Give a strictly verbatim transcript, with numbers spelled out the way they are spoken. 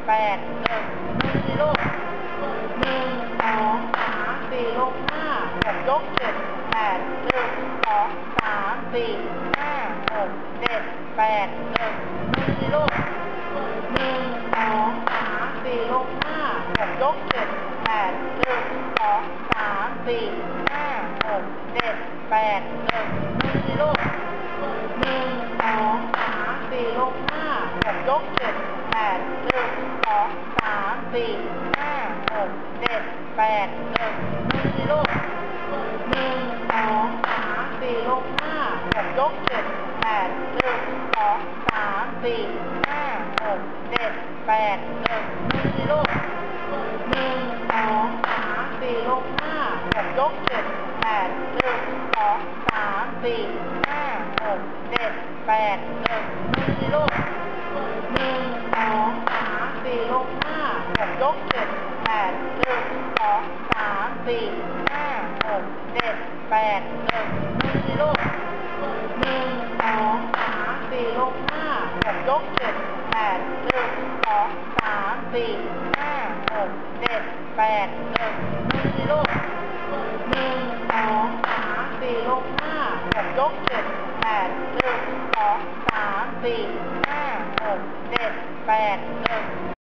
แปดหนึ่งหนึ่งสี่ลูกหนึ่งสองสามสี่ลงห้าหกยกเจ็ดแปดหนึ่งสองสามสี่ห้าหกเจ็ดแปดหนึ่งหนึ่งสี่ลูกหนึ่งสองสามสี่ลงห้าหกยกเจ็ดแปดหนึ่งสองสามสี่ห้าหกเจ็ดแปดหนึ่งหนึ่งสี่ลูกหนึ่งสองสามสี่ลงห้าหกยกเจ็ดแปดหนึ่งสองสามสี่ห้าหกเจ็ดแปดหนึ่งหนึ่งสี่ลูกหนึ่งสองสามสี่ลงห้าหกยกเจ็ดแปดหนึ่งสองสามสี่ห้าหกเจ็ดแปดหนึ่งหนึ่งสี่ลูกหนึ่งสองสามสี่ลงห้าหกยกเจ็ดแปดหนึ่งสองสามสี่ห้าหกเจ็ดแปดหนึ่งหนึ่งสี่ลูกหนึ่งสองสามสี่ลงห้าหกยกเจ็ดแปดหนึ่งสองสามสี่ห้าหกเจ็ดแปดหนึ่งหนึ่งสี่ลูกหนึ่งสองสามสี่ลงห้าหกยกเจ็ดแปดหนึ่งสองสามสี่ห้าหกเจ็ดแปดหนึ่งหนึ่งสี่ลูกหนึ่งสองสามสี่ลงห้าหกยกเจ็ดแปดหนึ่งสองสามสี่ห้าหกเจ็ดแปดหนึ่ง